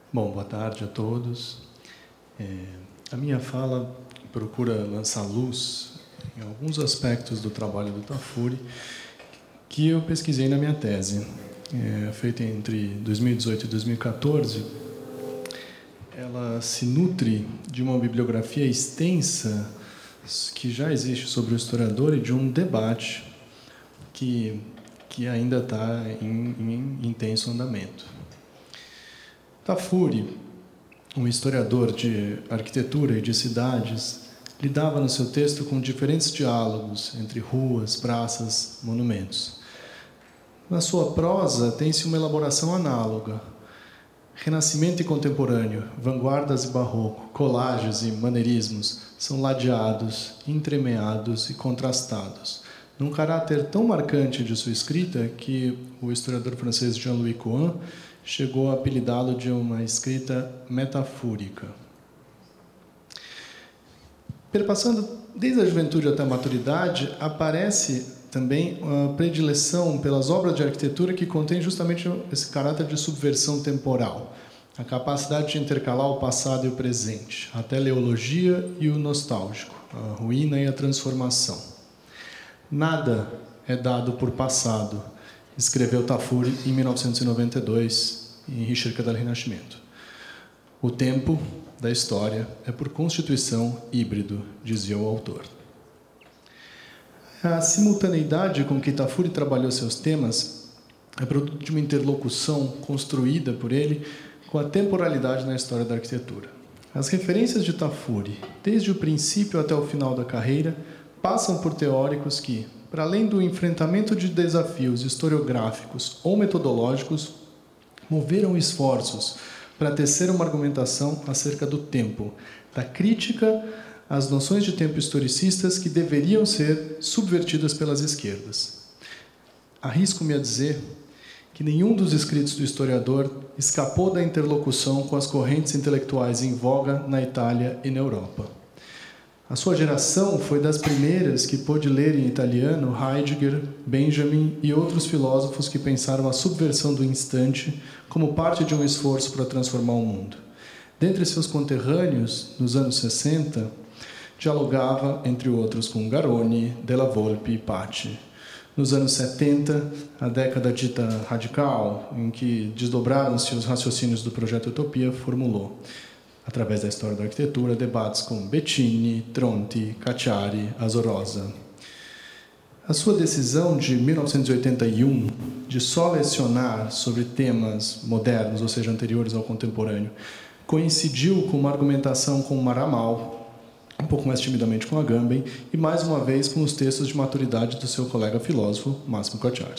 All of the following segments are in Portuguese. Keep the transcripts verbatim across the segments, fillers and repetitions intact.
Bom, boa tarde a todos. É, a minha fala procura lançar luz em alguns aspectos do trabalho do Tafuri que eu pesquisei na minha tese, é, feita entre dois mil e dezoito e dois mil e quatorze. Ela se nutre de uma bibliografia extensa que já existe sobre o historiador e de um debate que, que ainda está em, em intenso andamento. Tafuri, um historiador de arquitetura e de cidades, lidava no seu texto com diferentes diálogos entre ruas, praças, monumentos. Na sua prosa, tem-se uma elaboração análoga. Renascimento e contemporâneo, vanguardas e barroco, colagens e maneirismos são ladeados, entremeados e contrastados, num caráter tão marcante de sua escrita que o historiador francês Jean-Louis Cohen chegou a apelidá-lo de uma escrita metafúrica. Perpassando desde a juventude até a maturidade, aparece também a predileção pelas obras de arquitetura que contém justamente esse caráter de subversão temporal, a capacidade de intercalar o passado e o presente, a teleologia e o nostálgico, a ruína e a transformação. Nada é dado por passado, escreveu Tafuri em mil novecentos e noventa e dois, em Ricerca del Rinascimento. O tempo da história é, por constituição, híbrido, dizia o autor. A simultaneidade com que Tafuri trabalhou seus temas é produto de uma interlocução construída por ele com a temporalidade na história da arquitetura. As referências de Tafuri, desde o princípio até o final da carreira, passam por teóricos que, para além do enfrentamento de desafios historiográficos ou metodológicos, moveram esforços para tecer uma argumentação acerca do tempo, da crítica às noções de tempo historicistas que deveriam ser subvertidas pelas esquerdas. Arrisco-me a dizer que nenhum dos escritos do historiador escapou da interlocução com as correntes intelectuais em voga na Itália e na Europa. A sua geração foi das primeiras que pôde ler em italiano Heidegger, Benjamin e outros filósofos que pensaram a subversão do instante como parte de um esforço para transformar o mundo. Dentre seus conterrâneos, nos anos sessenta, dialogava, entre outros, com Garrone, Della Volpe e Paci. Nos anos setenta, a década dita radical, em que desdobraram-se os raciocínios do projeto Utopia, formulou, através da história da arquitetura, debates com Bettini, Tronti, Cacciari, Azorosa. A sua decisão de mil novecentos e oitenta e um de só lecionar sobre temas modernos, ou seja, anteriores ao contemporâneo, coincidiu com uma argumentação com Maramal, um pouco mais timidamente com Agamben, e mais uma vez com os textos de maturidade do seu colega filósofo, Massimo Cacciari.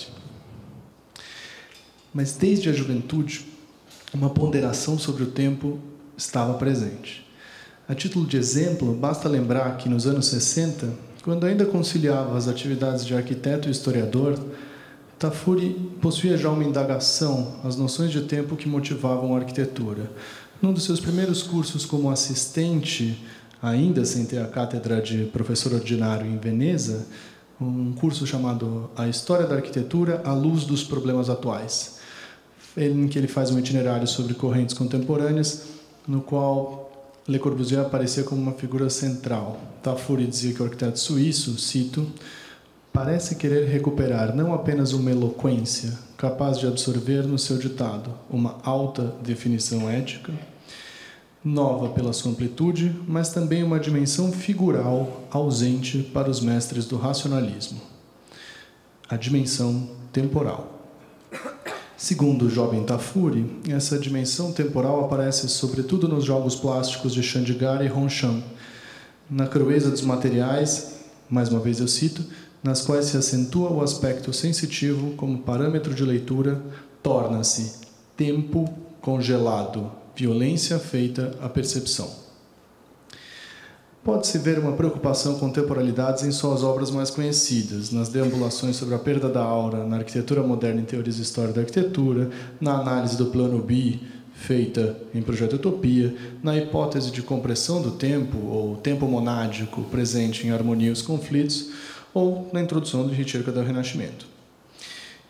Mas desde a juventude, uma ponderação sobre o tempo estava presente. A título de exemplo, basta lembrar que nos anos sessenta, quando ainda conciliava as atividades de arquiteto e historiador, Tafuri possuía já uma indagação às noções de tempo que motivavam a arquitetura. Num dos seus primeiros cursos como assistente, ainda sem ter a cátedra de professor ordinário em Veneza, um curso chamado A História da Arquitetura à Luz dos Problemas Atuais, em que ele faz um itinerário sobre correntes contemporâneas, no qual Le Corbusier aparecia como uma figura central. Tafuri dizia que o arquiteto suíço, cito, parece querer recuperar não apenas uma eloquência capaz de absorver no seu ditado uma alta definição ética, nova pela sua amplitude, mas também uma dimensão figural ausente para os mestres do racionalismo, a dimensão temporal. Segundo o jovem Tafuri, essa dimensão temporal aparece sobretudo nos jogos plásticos de Chandigarh e Ronchamp, na crueza dos materiais, mais uma vez eu cito, nas quais se acentua o aspecto sensitivo como parâmetro de leitura, torna-se tempo congelado, violência feita à percepção. Pode-se ver uma preocupação com temporalidades em suas obras mais conhecidas, nas deambulações sobre a perda da aura, na arquitetura moderna em teorias de história da arquitetura, na análise do plano B, feita em Projeto Utopia, na hipótese de compressão do tempo, ou tempo monádico, presente em Harmonia e os Conflitos, ou na introdução do Ricerca del Rinascimento.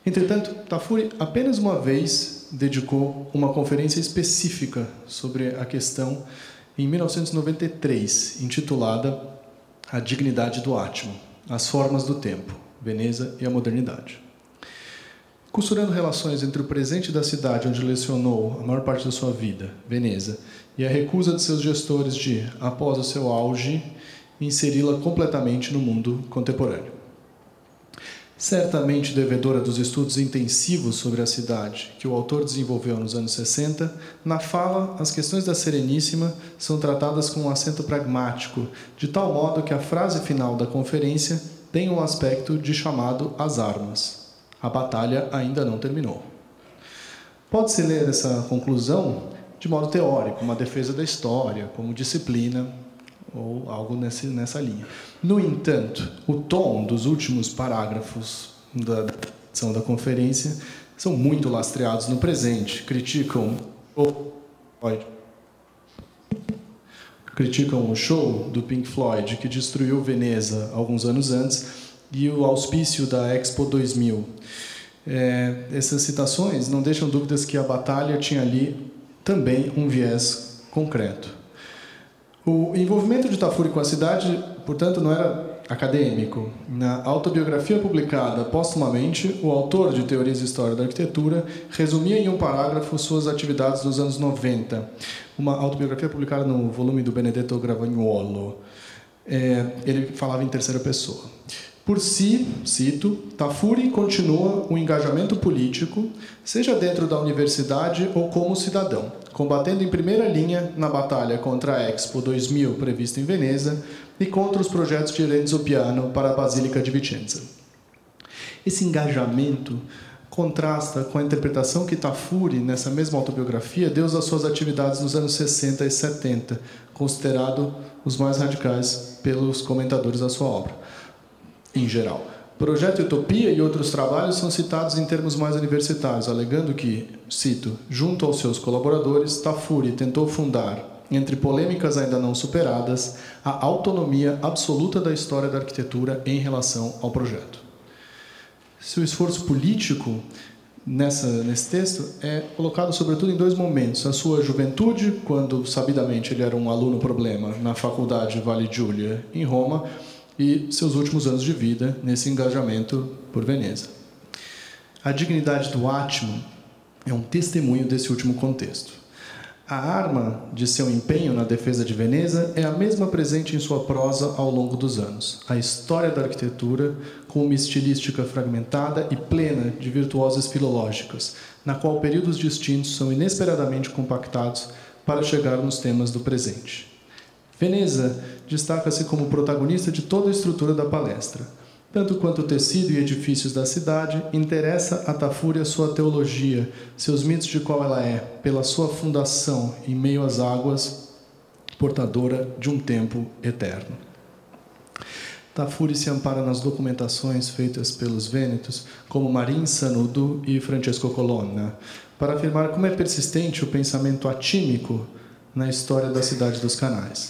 Entretanto, Tafuri apenas uma vez dedicou uma conferência específica sobre a questão em mil novecentos e noventa e três, intitulada A Dignidade do Átimo, as Formas do Tempo, Veneza e a Modernidade. Costurando relações entre o presente da cidade onde lecionou a maior parte da sua vida, Veneza, e a recusa de seus gestores de, após o seu auge, inseri-la completamente no mundo contemporâneo. Certamente devedora dos estudos intensivos sobre a cidade que o autor desenvolveu nos anos sessenta, na fala, as questões da Sereníssima são tratadas com um acento pragmático, de tal modo que a frase final da conferência tem um aspecto de chamado às armas. A batalha ainda não terminou. Pode-se ler essa conclusão de modo teórico, uma defesa da história, como disciplina, ou algo nesse, nessa linha. No entanto, o tom dos últimos parágrafos da edição da conferência são muito lastreados no presente. Criticam o, criticam o show do Pink Floyd, que destruiu Veneza alguns anos antes, e o auspício da Expo dois mil. É, essas citações não deixam dúvidas que a batalha tinha ali também um viés concreto. O envolvimento de Tafuri com a cidade, portanto, não era acadêmico. Na autobiografia publicada póstumamente, o autor de Teorias de História da Arquitetura resumia em um parágrafo suas atividades dos anos noventa. Uma autobiografia publicada no volume do Benedetto Gravagnuolo. É, ele falava em terceira pessoa. Por si, cito, Tafuri continua o engajamento político, seja dentro da universidade ou como cidadão, combatendo em primeira linha na batalha contra a Expo dois mil prevista em Veneza e contra os projetos de Renzo Piano para a Basílica de Vicenza. Esse engajamento contrasta com a interpretação que Tafuri, nessa mesma autobiografia, deu às suas atividades nos anos sessenta e setenta, considerado os mais radicais pelos comentadores da sua obra. Em geral. Projeto Utopia e outros trabalhos são citados em termos mais universitários, alegando que, cito, junto aos seus colaboradores, Tafuri tentou fundar, entre polêmicas ainda não superadas, a autonomia absoluta da história da arquitetura em relação ao projeto. Seu esforço político nessa, nesse texto é colocado sobretudo em dois momentos. A sua juventude, quando sabidamente ele era um aluno problema na Faculdade Valle Giulia, em Roma, e seus últimos anos de vida nesse engajamento por Veneza. A dignidade do átimo é um testemunho desse último contexto. A arma de seu empenho na defesa de Veneza é a mesma presente em sua prosa ao longo dos anos. A história da arquitetura, com uma estilística fragmentada e plena de virtuosas filológicas, na qual períodos distintos são inesperadamente compactados para chegar nos temas do presente. Veneza destaca-se como protagonista de toda a estrutura da palestra. Tanto quanto o tecido e edifícios da cidade, interessa a Tafuri a sua teologia, seus mitos de qual ela é, pela sua fundação em meio às águas, portadora de um tempo eterno. Tafuri se ampara nas documentações feitas pelos vênetos, como Marin Sanudo e Francesco Colonna, para afirmar como é persistente o pensamento atímico na história da cidade dos canais.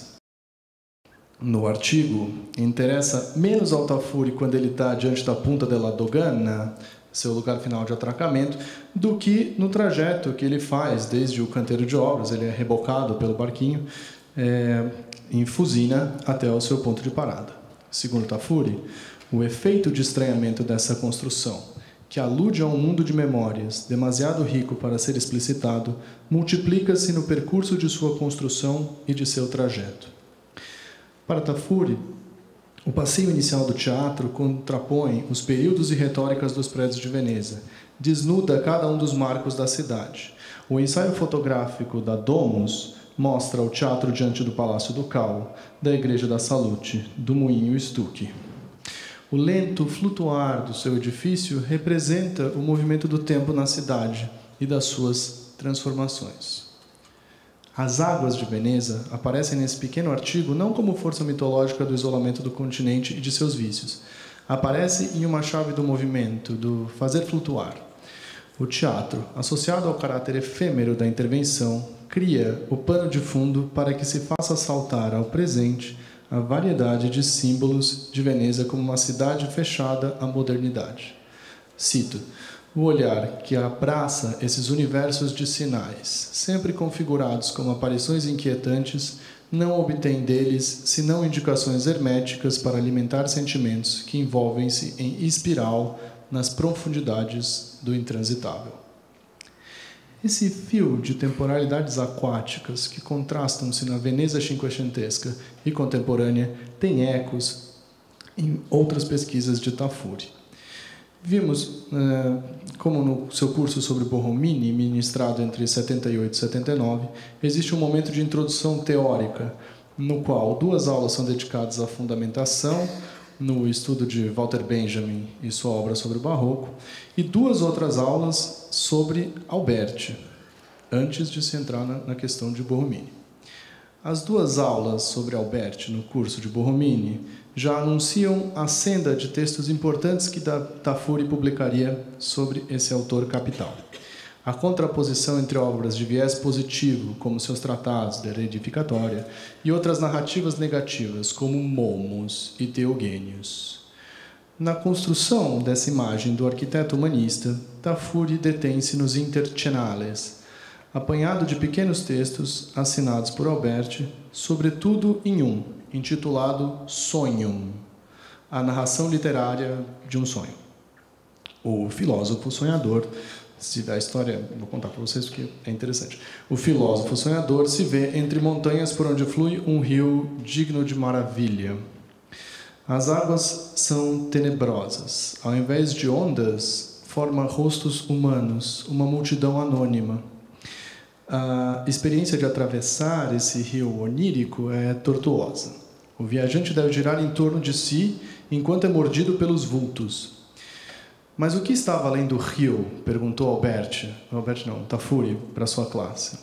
No artigo, interessa menos ao Tafuri quando ele está diante da Punta della Dogana, seu lugar final de atracamento, do que no trajeto que ele faz desde o canteiro de obras, ele é rebocado pelo barquinho, é, em Fusina até o seu ponto de parada. Segundo Tafuri, o efeito de estranhamento dessa construção, que alude a um mundo de memórias demasiado rico para ser explicitado, multiplica-se no percurso de sua construção e de seu trajeto. Para Tafuri, o passeio inicial do teatro contrapõe os períodos e retóricas dos prédios de Veneza, desnuda cada um dos marcos da cidade. O ensaio fotográfico da Domus mostra o teatro diante do Palácio Ducal, da Igreja da Salute, do Moinho Stucchi. O lento flutuar do seu edifício representa o movimento do tempo na cidade e das suas transformações. As águas de Veneza aparecem nesse pequeno artigo não como força mitológica do isolamento do continente e de seus vícios. Aparece em uma chave do movimento, do fazer flutuar. O teatro, associado ao caráter efêmero da intervenção, cria o pano de fundo para que se faça saltar ao presente a variedade de símbolos de Veneza como uma cidade fechada à modernidade. Cito: O olhar que abraça esses universos de sinais, sempre configurados como aparições inquietantes, não obtém deles senão indicações herméticas para alimentar sentimentos que envolvem-se em espiral nas profundidades do intransitável. Esse fio de temporalidades aquáticas que contrastam-se na Veneza cinquecentesca e contemporânea tem ecos em outras pesquisas de Tafuri. Vimos, como no seu curso sobre Borromini, ministrado entre setenta e oito e setenta e nove, existe um momento de introdução teórica, no qual duas aulas são dedicadas à fundamentação, no estudo de Walter Benjamin e sua obra sobre o Barroco, e duas outras aulas sobre Alberti, antes de se entrar na questão de Borromini. As duas aulas sobre Alberti no curso de Borromini já anunciam a senda de textos importantes que Tafuri publicaria sobre esse autor capital. A contraposição entre obras de viés positivo, como seus tratados de Edificatória, e outras narrativas negativas, como Momus e Teogênios. Na construção dessa imagem do arquiteto humanista, Tafuri detém-se nos intercenales, apanhado de pequenos textos assinados por Alberti, sobretudo em um, intitulado Sonhum, a narração literária de um sonho. O filósofo sonhador, se a história, vou contar para vocês porque é interessante. O filósofo sonhador se vê entre montanhas por onde flui um rio digno de maravilha. As águas são tenebrosas. Ao invés de ondas, forma rostos humanos, uma multidão anônima. A experiência de atravessar esse rio onírico é tortuosa. O viajante deve girar em torno de si enquanto é mordido pelos vultos. Mas o que estava além do rio? Perguntou Alberti, Alberti não, Tafuri, para sua classe.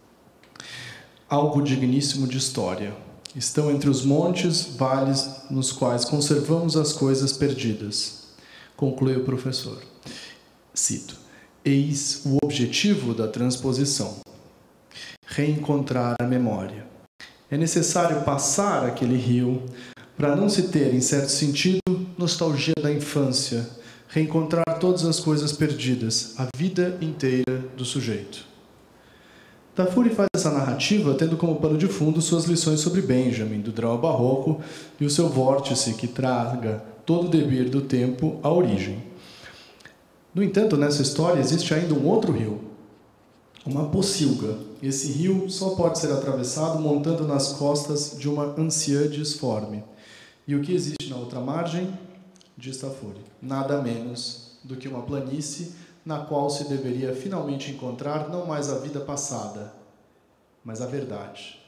Algo digníssimo de história. Estão entre os montes, vales, nos quais conservamos as coisas perdidas. Conclui o professor. Cito. Eis o objetivo da transposição. Reencontrar a memória. É necessário passar aquele rio para não se ter, em certo sentido, nostalgia da infância, reencontrar todas as coisas perdidas, a vida inteira do sujeito. Tafuri faz essa narrativa tendo como pano de fundo suas lições sobre Benjamin, do drama barroco, e o seu vórtice que traga todo o devir do tempo à origem. No entanto, nessa história existe ainda um outro rio, uma pocilga. Esse rio só pode ser atravessado montando nas costas de uma anciã disforme. E o que existe na outra margem? Diz Tafuri. Nada menos do que uma planície na qual se deveria finalmente encontrar não mais a vida passada, mas a verdade.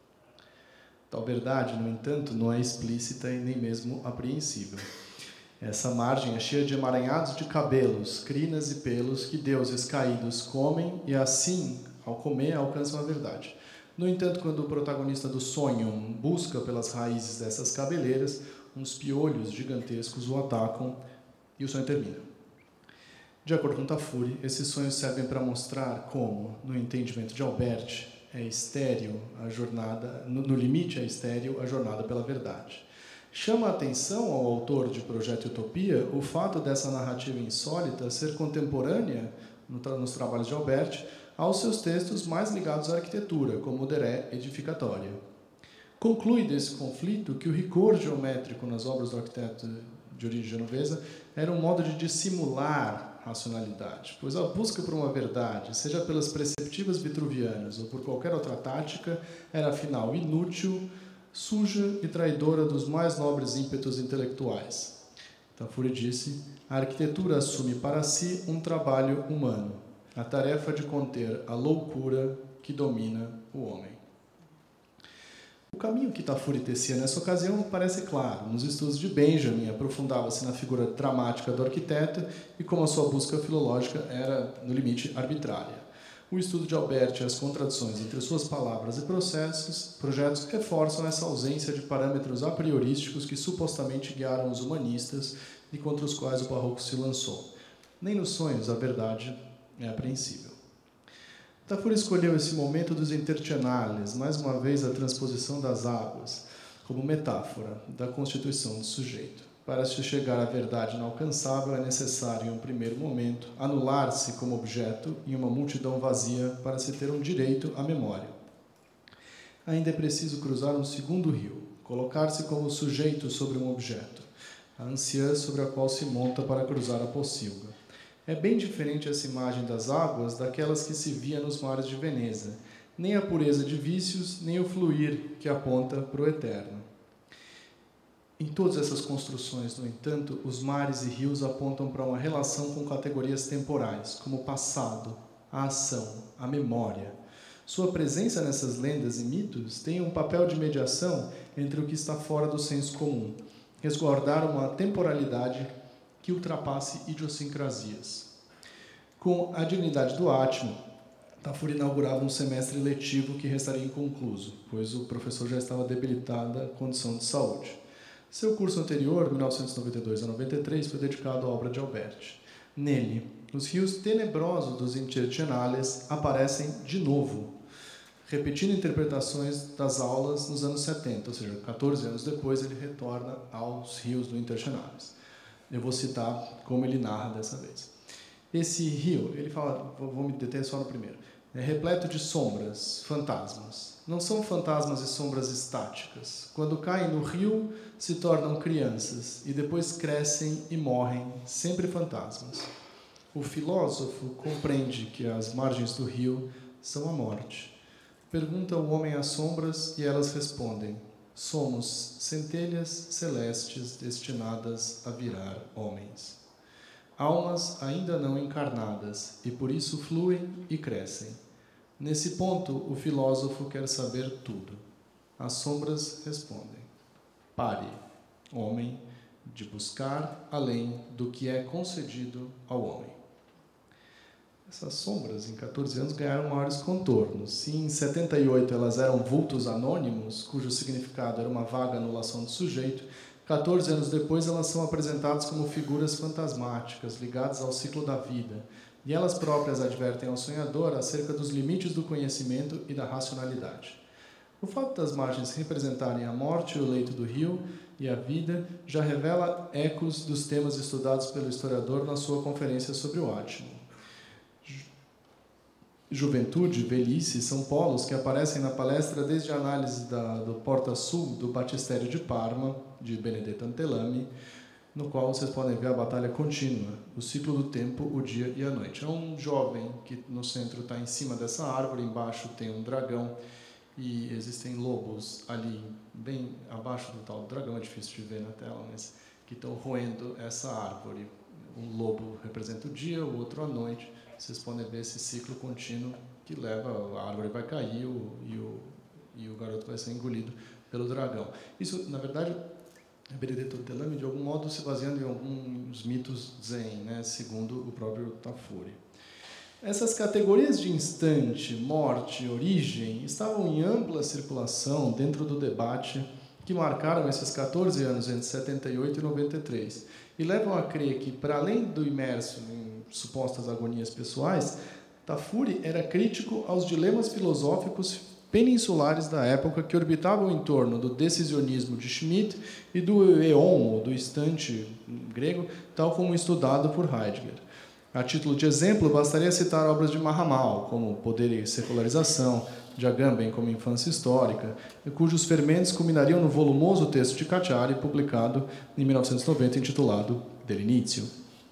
Tal verdade, no entanto, não é explícita e nem mesmo apreensível. Essa margem é cheia de emaranhados de cabelos, crinas e pelos que deuses caídos comem e assim, ao comer, alcançam a verdade. No entanto, quando o protagonista do sonho busca pelas raízes dessas cabeleiras, uns piolhos gigantescos o atacam e o sonho termina. De acordo com Tafuri, esses sonhos servem para mostrar como, no entendimento de Alberti, é estéril a jornada, no, no limite é estéril a jornada pela verdade. Chama a atenção ao autor de Projeto Utopia o fato dessa narrativa insólita ser contemporânea, no, nos trabalhos de Alberti, aos seus textos mais ligados à arquitetura, como o De Re Edificatória. Conclui desse conflito que o rigor geométrico nas obras do arquiteto de origem genovesa era um modo de dissimular racionalidade, pois a busca por uma verdade, seja pelas perceptivas vitruvianas ou por qualquer outra tática, era afinal inútil, suja e traidora dos mais nobres ímpetos intelectuais. Tafuri disse, a arquitetura assume para si um trabalho humano, a tarefa de conter a loucura que domina o homem. O caminho que Tafuri tecia nessa ocasião parece claro. Nos estudos de Benjamin, aprofundava-se na figura dramática do arquiteto e como a sua busca filológica era, no limite, arbitrária. O estudo de Alberti e as contradições entre suas palavras e processos, projetos reforçam essa ausência de parâmetros a priorísticos que supostamente guiaram os humanistas e contra os quais o barroco se lançou. Nem nos sonhos a verdade é apreensível. Tafuri escolheu esse momento dos intercenales, mais uma vez a transposição das águas, como metáfora da constituição do sujeito, Para se chegar à verdade inalcançável, é necessário, em um primeiro momento, anular-se como objeto em uma multidão vazia para se ter um direito à memória. Ainda é preciso cruzar um segundo rio, colocar-se como sujeito sobre um objeto, a anciã sobre a qual se monta para cruzar a pocilga. É bem diferente essa imagem das águas daquelas que se via nos mares de Veneza, nem a pureza de vícios, nem o fluir que aponta para o eterno. Em todas essas construções, no entanto, os mares e rios apontam para uma relação com categorias temporais, como o passado, a ação, a memória. Sua presença nessas lendas e mitos tem um papel de mediação entre o que está fora do senso comum, resguardar uma temporalidade que ultrapasse idiosincrasias. Com a dignidade do átimo, Tafuri inaugurava um semestre letivo que restaria inconcluso, pois o professor já estava debilitado à condição de saúde. Seu curso anterior, mil novecentos e noventa e dois a noventa e três, foi dedicado à obra de Alberti. Nele, os rios tenebrosos dos Internales aparecem de novo, repetindo interpretações das aulas nos anos setenta, ou seja, quatorze anos depois ele retorna aos rios do Internales. Eu vou citar como ele narra dessa vez. Esse rio, ele fala, vou me deter só no primeiro, é repleto de sombras, fantasmas. Não são fantasmas e sombras estáticas. Quando caem no rio, se tornam crianças e depois crescem e morrem, sempre fantasmas. O filósofo compreende que as margens do rio são a morte. Pergunta o homem às sombras e elas respondem: somos centelhas celestes destinadas a virar homens. Almas ainda não encarnadas e por isso fluem e crescem. Nesse ponto, o filósofo quer saber tudo. As sombras respondem: pare, homem, de buscar além do que é concedido ao homem. Essas sombras, em quatorze anos, ganharam maiores contornos. Se em setenta e oito elas eram vultos anônimos, cujo significado era uma vaga anulação do sujeito, quatorze anos depois elas são apresentadas como figuras fantasmáticas, ligadas ao ciclo da vida, e elas próprias advertem ao sonhador acerca dos limites do conhecimento e da racionalidade. O fato das margens representarem a morte e o leito do rio e a vida já revela ecos dos temas estudados pelo historiador na sua conferência sobre o átimo. Juventude, velhice são polos que aparecem na palestra desde a análise da, do Porta Sul do Batistério de Parma, de Benedetto Antelami, no qual vocês podem ver a batalha contínua, o ciclo do tempo, o dia e a noite. É um jovem que no centro está em cima dessa árvore, embaixo tem um dragão e existem lobos ali, bem abaixo do tal dragão, é difícil de ver na tela, mas que estão roendo essa árvore. Um lobo representa o dia, o outro a noite. Vocês podem ver esse ciclo contínuo que leva, a árvore vai cair o, e, o, e o garoto vai ser engolido pelo dragão. Isso, na verdade, Benedetto Antelami, de algum modo, se baseando em alguns mitos zen, né, segundo o próprio Tafuri. Essas categorias de instante, morte, origem, estavam em ampla circulação dentro do debate que marcaram esses quatorze anos entre setenta e oito e noventa e três, e levam a crer que, para além do imerso em supostas agonias pessoais, Tafuri era crítico aos dilemas filosóficos peninsulares da época que orbitavam em torno do decisionismo de Schmitt e do eon, ou do instante grego, tal como estudado por Heidegger. A título de exemplo, bastaria citar obras de Mahamal, como Poder e Secularização, de Agamben como Infância Histórica, cujos fermentos culminariam no volumoso texto de Cacciari, publicado em mil novecentos e noventa, intitulado Dell'Inizio.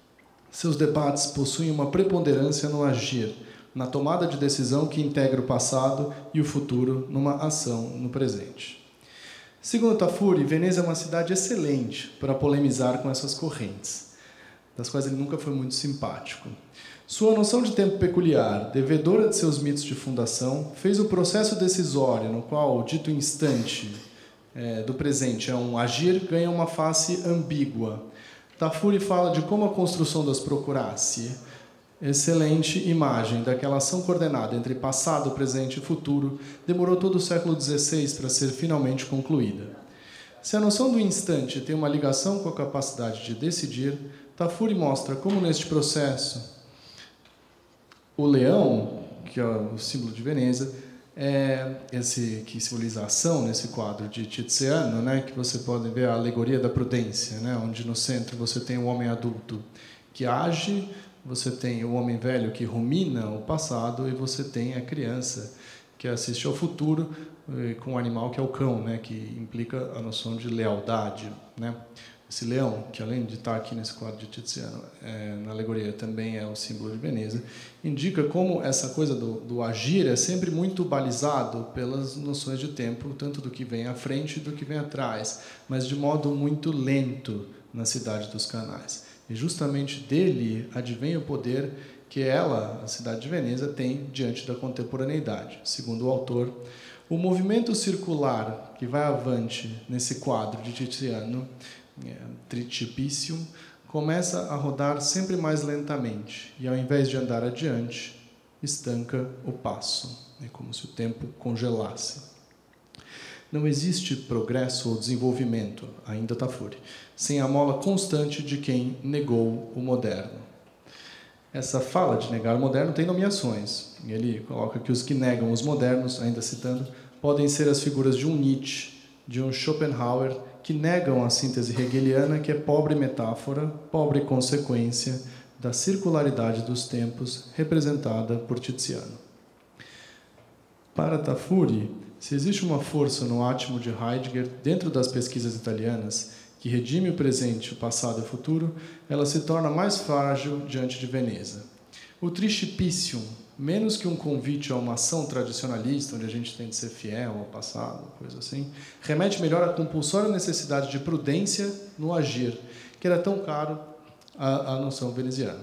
Seus debates possuem uma preponderância no agir, na tomada de decisão que integra o passado e o futuro numa ação no presente. Segundo Tafuri, Veneza é uma cidade excelente para polemizar com essas correntes, das quais ele nunca foi muito simpático. Sua noção de tempo peculiar, devedora de seus mitos de fundação, fez o processo decisório, no qual o dito instante é, do presente é um agir, ganha uma face ambígua. Tafuri fala de como a construção das procurasse, excelente imagem daquela ação coordenada entre passado, presente e futuro, demorou todo o século dezesseis para ser finalmente concluída. Se a noção do instante tem uma ligação com a capacidade de decidir, Tafuri mostra como neste processo o leão, que é o símbolo de Veneza, é esse que simboliza a ação nesse quadro de Tiziano, né, que você pode ver a alegoria da prudência, né, onde no centro você tem o homem adulto que age, você tem o homem velho que rumina o passado e você tem a criança que assiste ao futuro com o animal que é o cão, né, que implica a noção de lealdade, né? Esse leão, que além de estar aqui nesse quadro de Tiziano, é, na alegoria também é o símbolo de Veneza, indica como essa coisa do, do agir é sempre muito balizado pelas noções de tempo, tanto do que vem à frente do que vem atrás, mas de modo muito lento na cidade dos canais. E justamente dele advém o poder que ela, a cidade de Veneza, tem diante da contemporaneidade. Segundo o autor, o movimento circular que vai avante nesse quadro de Tiziano, Tricipicium, começa a rodar sempre mais lentamente e, ao invés de andar adiante, estanca o passo. É como se o tempo congelasse. Não existe progresso ou desenvolvimento, ainda Tafuri, sem a mola constante de quem negou o moderno. Essa fala de negar o moderno tem nomeações. Ele coloca que os que negam os modernos, ainda citando, podem ser as figuras de um Nietzsche, de um Schopenhauer, que negam a síntese hegeliana, que é pobre metáfora, pobre consequência da circularidade dos tempos, representada por Tiziano. Para Tafuri, se existe uma força no átimo de Heidegger dentro das pesquisas italianas que redime o presente, o passado e o futuro, ela se torna mais frágil diante de Veneza. O Tricipicium, menos que um convite a uma ação tradicionalista, onde a gente tem de ser fiel ao passado, coisa assim, remete melhor à compulsória necessidade de prudência no agir, que era tão caro à, à noção veneziana.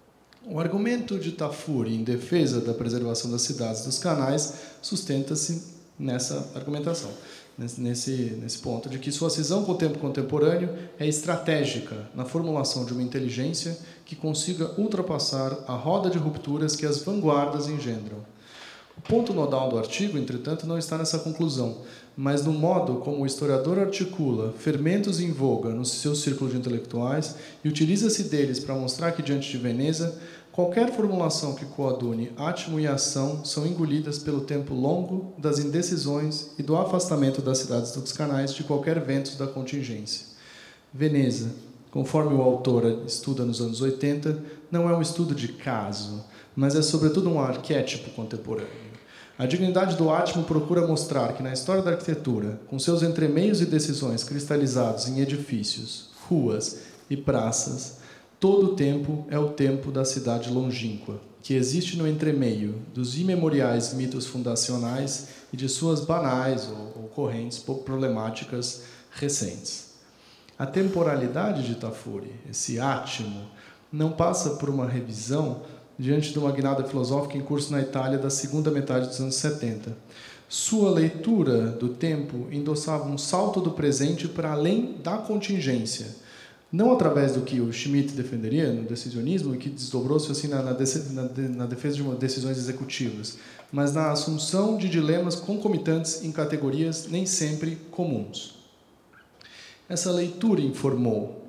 O argumento de Tafuri em defesa da preservação das cidades dos canais sustenta-se nessa argumentação, nesse, nesse ponto de que sua cisão com o tempo contemporâneo é estratégica na formulação de uma inteligência que consiga ultrapassar a roda de rupturas que as vanguardas engendram. O ponto nodal do artigo, entretanto, não está nessa conclusão, mas no modo como o historiador articula fermentos em voga no seu círculo de intelectuais e utiliza-se deles para mostrar que, diante de Veneza, qualquer formulação que coadune átimo e ação são engolidas pelo tempo longo das indecisões e do afastamento das cidades dos canais de qualquer vento da contingência. Veneza, conforme o autor estuda nos anos oitenta, não é um estudo de caso, mas é sobretudo um arquétipo contemporâneo. A dignidade do átimo procura mostrar que na história da arquitetura, com seus entremeios e decisões cristalizados em edifícios, ruas e praças, todo o tempo é o tempo da cidade longínqua, que existe no entremeio dos imemoriais mitos fundacionais e de suas banais ou, ou correntes problemáticas recentes. A temporalidade de Tafuri, esse átimo, não passa por uma revisão diante de uma guinada filosófica em curso na Itália da segunda metade dos anos setenta. Sua leitura do tempo endossava um salto do presente para além da contingência, não através do que o Schmitt defenderia no decisionismo e que desdobrou-se assim na, na, na, na defesa de uma, decisões executivas, mas na assunção de dilemas concomitantes em categorias nem sempre comuns. Essa leitura informou,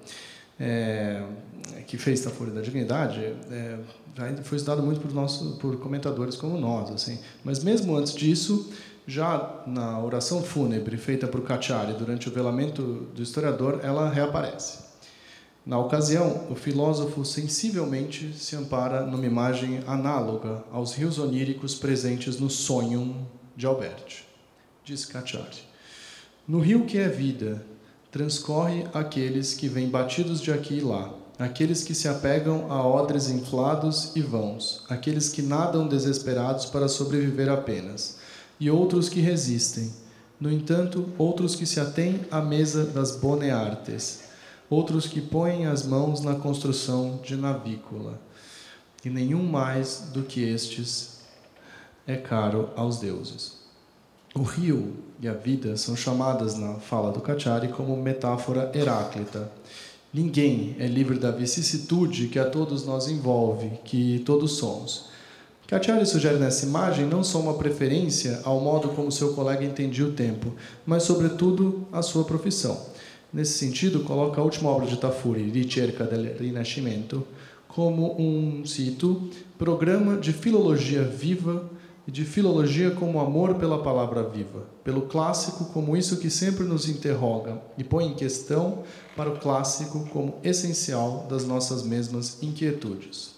é, que fez Tafuri da dignidade, é, já foi estudado muito por, nosso, por comentadores como nós, assim. Mas mesmo antes disso, já na oração fúnebre feita por Cacciari durante o velamento do historiador, ela reaparece. Na ocasião, o filósofo sensivelmente se ampara numa imagem análoga aos rios oníricos presentes no Sonhum de Alberti. Diz Cacciari: no rio que é vida, transcorre aqueles que vêm batidos de aqui e lá, aqueles que se apegam a odres inflados e vãos, aqueles que nadam desesperados para sobreviver apenas, e outros que resistem. No entanto, outros que se atêm à mesa das boneartes, outros que põem as mãos na construção de navícola, e nenhum mais do que estes é caro aos deuses. O rio e a vida são chamadas na fala do Cacciari como metáfora heráclita. Ninguém é livre da vicissitude que a todos nós envolve, que todos somos. Cacciari sugere nessa imagem não só uma preferência ao modo como seu colega entendia o tempo, mas, sobretudo, a sua profissão. Nesse sentido, coloca a última obra de Tafuri, Ricerca del Rinascimento, como um, cito, programa de filologia viva e de filologia como amor pela palavra viva, pelo clássico como isso que sempre nos interroga e põe em questão, para o clássico como essencial das nossas mesmas inquietudes.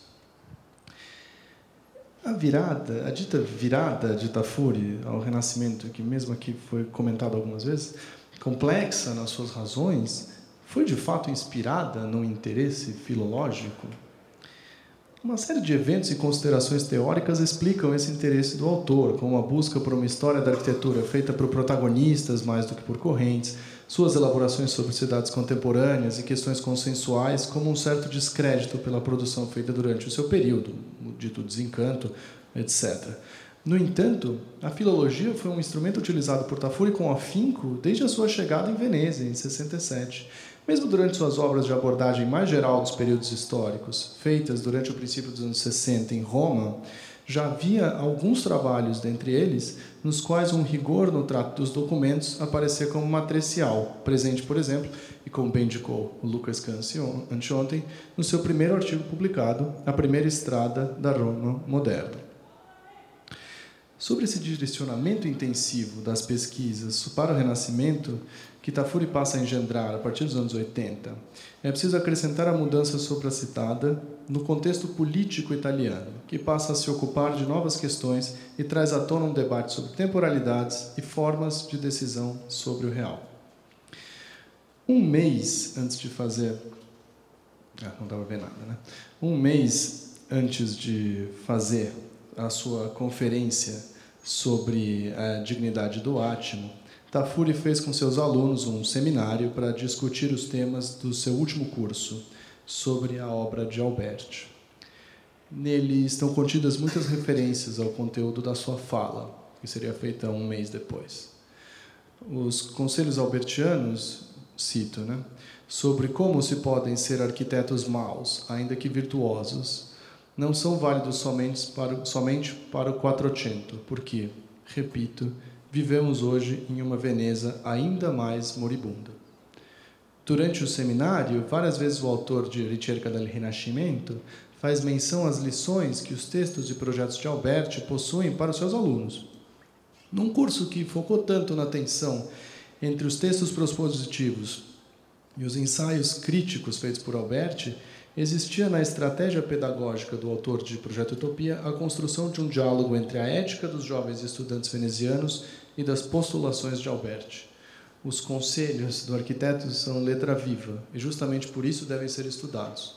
A virada, a dita virada de Tafuri ao Renascimento, que mesmo aqui foi comentado algumas vezes, complexa nas suas razões, foi de fato inspirada num interesse filológico? Uma série de eventos e considerações teóricas explicam esse interesse do autor, como a busca por uma história da arquitetura feita por protagonistas mais do que por correntes, suas elaborações sobre cidades contemporâneas e questões consensuais, como um certo descrédito pela produção feita durante o seu período, o dito desencanto, etcétera. No entanto, a filologia foi um instrumento utilizado por Tafuri com afinco desde a sua chegada em Veneza, em sessenta e sete. Mesmo durante suas obras de abordagem mais geral dos períodos históricos, feitas durante o princípio dos anos sessenta em Roma, já havia alguns trabalhos, dentre eles, nos quais um rigor no trato dos documentos aparecia como matricial, presente, por exemplo, e como bem indicou o Lucas Canci anteontem, no seu primeiro artigo publicado, A Primeira Estrada da Roma Moderna. Sobre esse direcionamento intensivo das pesquisas para o Renascimento, que Tafuri passa a engendrar a partir dos anos oitenta, é preciso acrescentar a mudança supracitada no contexto político italiano, que passa a se ocupar de novas questões e traz à tona um debate sobre temporalidades e formas de decisão sobre o real. Um mês antes de fazer... Ah, não dava a ver nada, né? Um mês antes de fazer a sua conferência sobre a dignidade do átimo, Tafuri fez com seus alunos um seminário para discutir os temas do seu último curso sobre a obra de Alberti. Nele estão contidas muitas referências ao conteúdo da sua fala, que seria feita um mês depois. Os conselhos albertianos, cito, né, sobre como se podem ser arquitetos maus, ainda que virtuosos, não são válidos somente para, somente para o Quattrocento, porque, repito, vivemos hoje em uma Veneza ainda mais moribunda. Durante o seminário, várias vezes o autor de Ricerca del Rinascimento faz menção às lições que os textos e projetos de Alberti possuem para os seus alunos. Num curso que focou tanto na tensão entre os textos propositivos e os ensaios críticos feitos por Alberti, existia na estratégia pedagógica do autor de Projeto Utopia a construção de um diálogo entre a ética dos jovens estudantes venezianos e das postulações de Alberti. Os conselhos do arquiteto são letra viva e justamente por isso devem ser estudados.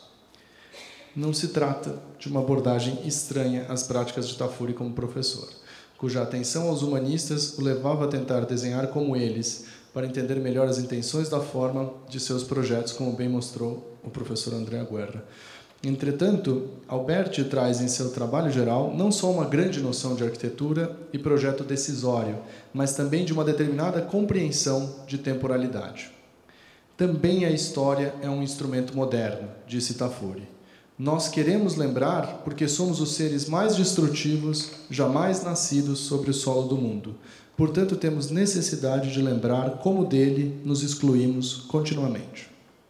Não se trata de uma abordagem estranha às práticas de Tafuri como professor, cuja atenção aos humanistas o levava a tentar desenhar como eles, para entender melhor as intenções da forma de seus projetos, como bem mostrou o professor Andrea Guerra. Entretanto, Alberti traz em seu trabalho geral não só uma grande noção de arquitetura e projeto decisório, mas também de uma determinada compreensão de temporalidade. Também a história é um instrumento moderno, disse Tafuri. Nós queremos lembrar porque somos os seres mais destrutivos jamais nascidos sobre o solo do mundo. Portanto, temos necessidade de lembrar como dele nos excluímos continuamente.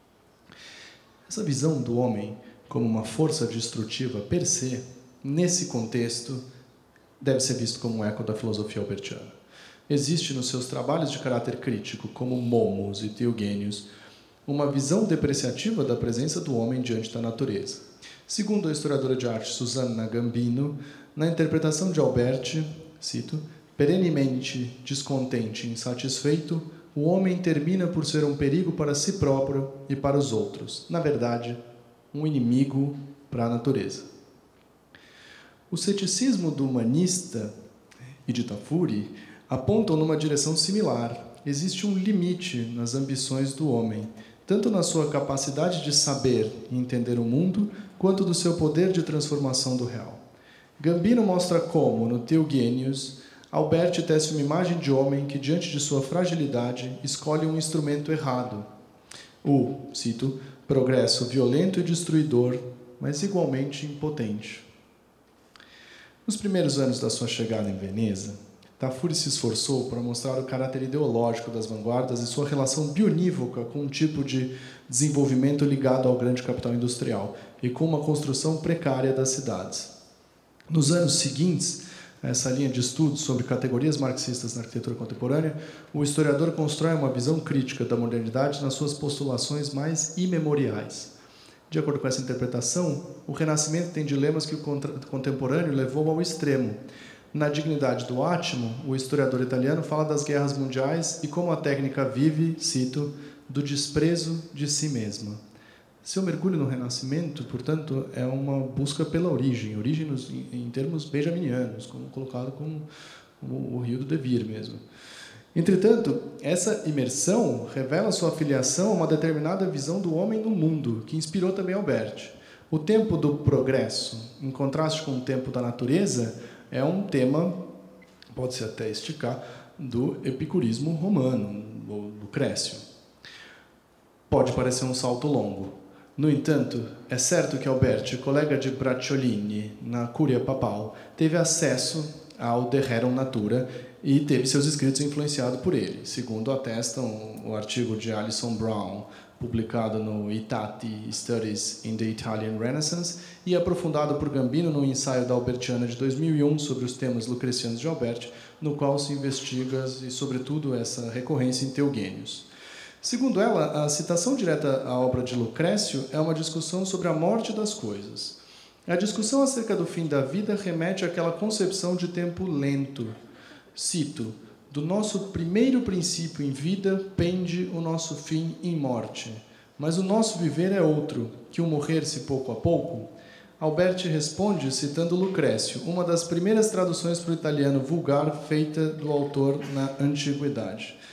Essa visão do homem como uma força destrutiva per se, nesse contexto, deve ser visto como um eco da filosofia albertiana. Existe nos seus trabalhos de caráter crítico, como Momus e Theogenius, uma visão depreciativa da presença do homem diante da natureza. Segundo a historiadora de arte Susanna Gambino, na interpretação de Alberti, cito, perenemente descontente e insatisfeito, o homem termina por ser um perigo para si próprio e para os outros. Na verdade, um inimigo para a natureza. O ceticismo do humanista e de Tafuri apontam numa direção similar. Existe um limite nas ambições do homem, tanto na sua capacidade de saber e entender o mundo, quanto do seu poder de transformação do real. Gambino mostra como, no Theogenius, Alberti tece uma imagem de homem que, diante de sua fragilidade, escolhe um instrumento errado. O, cito, progresso violento e destruidor, mas igualmente impotente. Nos primeiros anos da sua chegada em Veneza, Tafuri se esforçou para mostrar o caráter ideológico das vanguardas e sua relação bionívoca com um tipo de desenvolvimento ligado ao grande capital industrial e com uma construção precária das cidades. Nos anos seguintes, essa linha de estudos sobre categorias marxistas na arquitetura contemporânea, o historiador constrói uma visão crítica da modernidade nas suas postulações mais imemoriais. De acordo com essa interpretação, o Renascimento tem dilemas que o contemporâneo levou ao extremo. Na Dignidade do Átimo, o historiador italiano fala das guerras mundiais e como a técnica vive, cito, do desprezo de si mesma. Seu mergulho no Renascimento, portanto, é uma busca pela origem, origem nos, em termos benjaminianos, como colocado como, como o Rio do Devir mesmo. Entretanto, essa imersão revela sua filiação a uma determinada visão do homem no mundo, que inspirou também Alberti. O tempo do progresso, em contraste com o tempo da natureza, é um tema, pode-se até esticar, do epicurismo romano, ou Lucrécio. Pode parecer um salto longo. No entanto, é certo que Alberti, colega de Bracciolini na Cúria Papal, teve acesso ao De Rerum Natura e teve seus escritos influenciados por ele, segundo atestam o artigo de Alison Brown, publicado no Itati Studies in the Italian Renaissance e aprofundado por Gambino no ensaio da Albertiana de dois mil e um sobre os temas lucrecianos de Alberti, no qual se investiga, e sobretudo, essa recorrência em Teogênios. Segundo ela, a citação direta à obra de Lucrécio é uma discussão sobre a morte das coisas. A discussão acerca do fim da vida remete àquela concepção de tempo lento. Cito, do nosso primeiro princípio em vida pende o nosso fim em morte, mas o nosso viver é outro, que o morrer-se pouco a pouco. Alberti responde citando Lucrécio, uma das primeiras traduções para o italiano vulgar feita do autor na Antiguidade.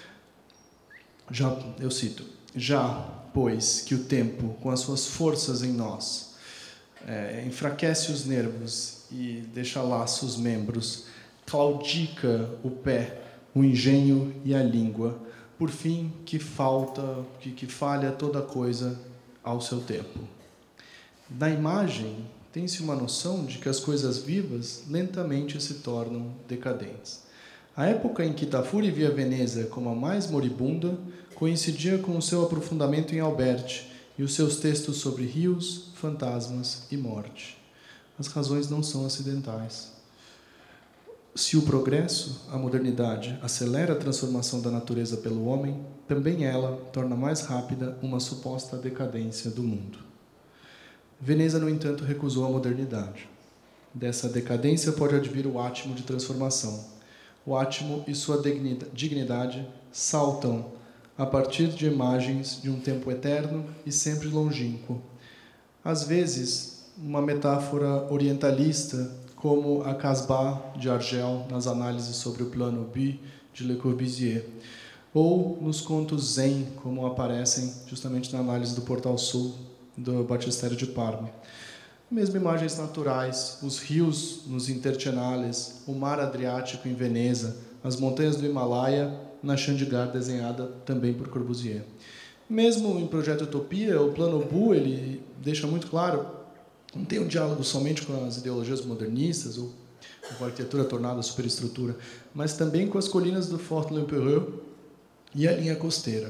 Já, eu cito, já, pois, que o tempo, com as suas forças em nós, é, enfraquece os nervos e deixa laços os membros, claudica o pé, o engenho e a língua, por fim, que falta, que, que falha toda coisa ao seu tempo. Na imagem, tem-se uma noção de que as coisas vivas lentamente se tornam decadentes. A época em que Tafuri via Veneza como a mais moribunda coincidia com o seu aprofundamento em Alberti e os seus textos sobre rios, fantasmas e morte. As razões não são acidentais. Se o progresso, a modernidade, acelera a transformação da natureza pelo homem, também ela torna mais rápida uma suposta decadência do mundo. Veneza, no entanto, recusou a modernidade. Dessa decadência pode advir o átimo de transformação. O átimo e sua dignidade saltam a partir de imagens de um tempo eterno e sempre longínquo. Às vezes, uma metáfora orientalista, como a Casbah de Argel nas análises sobre o plano B de Le Corbusier, ou nos contos zen, como aparecem justamente na análise do Portal Sul do Batistério de Parma. Mesmo imagens naturais, os rios nos Intercenales, o mar Adriático em Veneza, as montanhas do Himalaia, na Chandigarh, desenhada também por Corbusier. Mesmo em Projeto Utopia, o plano Bu ele deixa muito claro, não tem um diálogo somente com as ideologias modernistas ou com a arquitetura tornada superestrutura, mas também com as colinas do Fort l'Empereur e a linha costeira.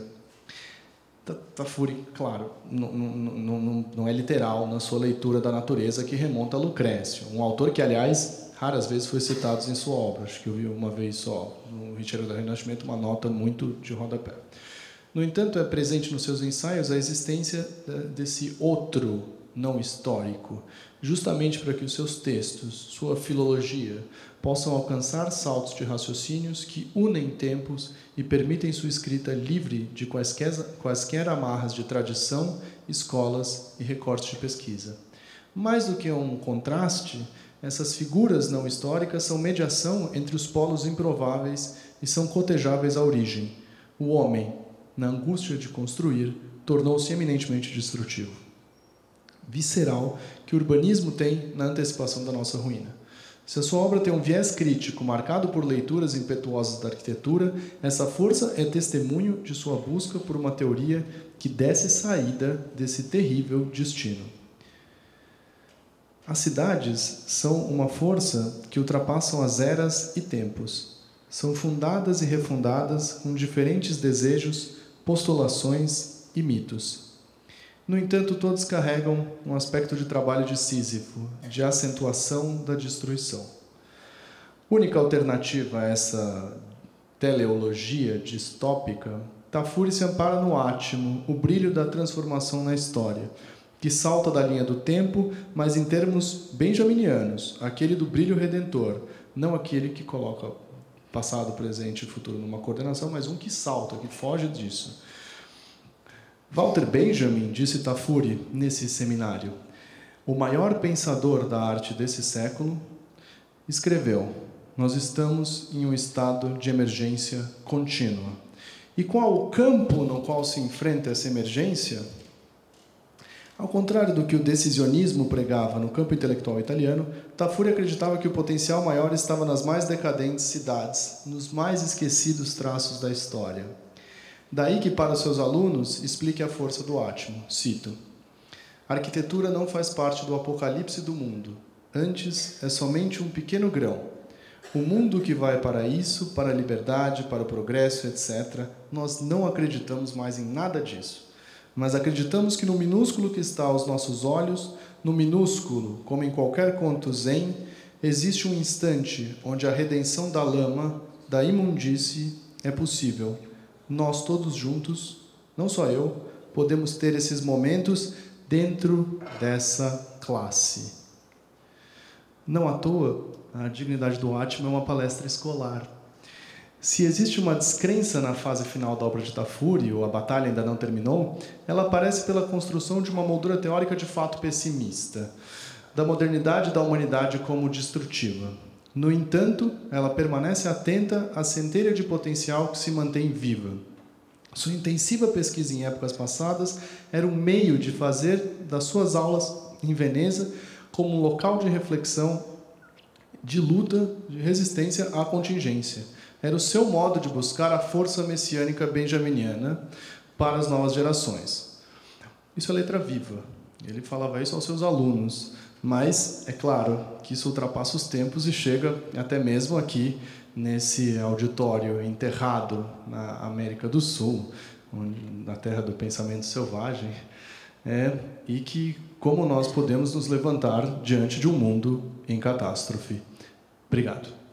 Tafuri, claro, não, não, não, não é literal na sua leitura da natureza que remonta a Lucrécio, um autor que, aliás, raras vezes foi citado em sua obra. Acho que eu vi uma vez só, no Retiro do Renascimento, uma nota muito de rodapé. No entanto, é presente nos seus ensaios a existência desse outro não histórico, justamente para que os seus textos, sua filologia, possam alcançar saltos de raciocínios que unem tempos e permitem sua escrita livre de quaisquer, quaisquer amarras de tradição, escolas e recortes de pesquisa. Mais do que um contraste, essas figuras não históricas são mediação entre os polos improváveis e são cotejáveis à origem. O homem, na angústia de construir, tornou-se eminentemente destrutivo. Visceral que o urbanismo tem na antecipação da nossa ruína. Se a sua obra tem um viés crítico marcado por leituras impetuosas da arquitetura, essa força é testemunho de sua busca por uma teoria que desse saída desse terrível destino. As cidades são uma força que ultrapassam as eras e tempos. São fundadas e refundadas com diferentes desejos, postulações e mitos. No entanto, todos carregam um aspecto de trabalho de Sísifo, de acentuação da destruição. Única alternativa a essa teleologia distópica, Tafuri se ampara no átimo, o brilho da transformação na história, que salta da linha do tempo, mas em termos benjaminianos, aquele do brilho redentor, não aquele que coloca passado, presente e futuro numa coordenação, mas um que salta, que foge disso. Walter Benjamin, disse Tafuri nesse seminário, o maior pensador da arte desse século, escreveu: nós estamos em um estado de emergência contínua. E qual o campo no qual se enfrenta essa emergência? Ao contrário do que o decisionismo pregava no campo intelectual italiano, Tafuri acreditava que o potencial maior estava nas mais decadentes cidades, nos mais esquecidos traços da história. Daí que, para os seus alunos, explique a força do átimo. Cito: a arquitetura não faz parte do apocalipse do mundo. Antes, é somente um pequeno grão. O mundo que vai para isso, para a liberdade, para o progresso, etcétera, nós não acreditamos mais em nada disso. Mas acreditamos que no minúsculo que está aos nossos olhos, no minúsculo, como em qualquer conto zen, existe um instante onde a redenção da lama, da imundície, é possível. Nós todos juntos, não só eu, podemos ter esses momentos dentro dessa classe. Não à toa, a dignidade do átimo é uma palestra escolar. Se existe uma descrença na fase final da obra de Tafuri, ou a batalha ainda não terminou, ela aparece pela construção de uma moldura teórica de fato pessimista, da modernidade da humanidade como destrutiva. No entanto, ela permanece atenta à centelha de potencial que se mantém viva. Sua intensiva pesquisa em épocas passadas era um meio de fazer das suas aulas em Veneza como um local de reflexão, de luta, de resistência à contingência. Era o seu modo de buscar a força messiânica benjaminiana para as novas gerações. Isso é letra viva. Ele falava isso aos seus alunos. Mas, é claro, que isso ultrapassa os tempos e chega até mesmo aqui, nesse auditório enterrado na América do Sul, na terra do pensamento selvagem, é, e que, como nós podemos nos levantar diante de um mundo em catástrofe. Obrigado.